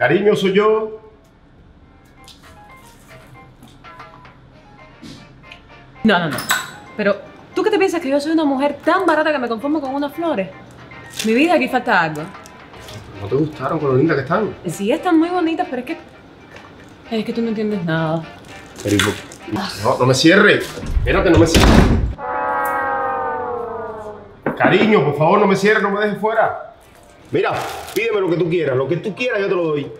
Cariño, soy yo. No. Pero, ¿tú qué te piensas que yo soy una mujer tan barata que me conformo con unas flores? Mi vida, aquí falta algo. ¿No te gustaron con lo lindas que están? Sí, están muy bonitas, pero es que... Es que tú no entiendes nada. Pero, no me cierres. Espérate, no me cierres. Cariño, por favor, no me cierres, no me dejes fuera. Mira, pídeme lo que tú quieras. Lo que tú quieras, yo te lo doy.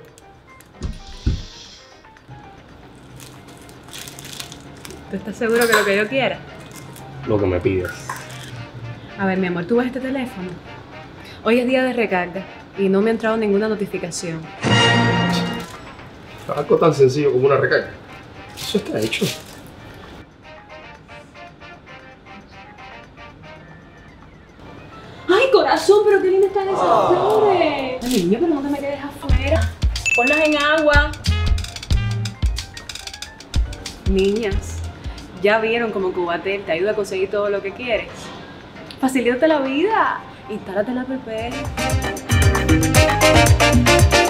¿Tú estás seguro que lo que yo quiera? Lo que me pides. A ver, mi amor, ¿tú ves este teléfono? Hoy es día de recarga y no me ha entrado ninguna notificación. Algo tan sencillo como una recarga. Eso está hecho. ¡Ay, corazón! ¡Pero qué lindas están esas flores! Ay, niño, pero no te me quedes afuera. Ponlas en agua. Niñas, ¿ya vieron cómo Cubatel te ayuda a conseguir todo lo que quieres? Facilítate la vida. Instálate la app.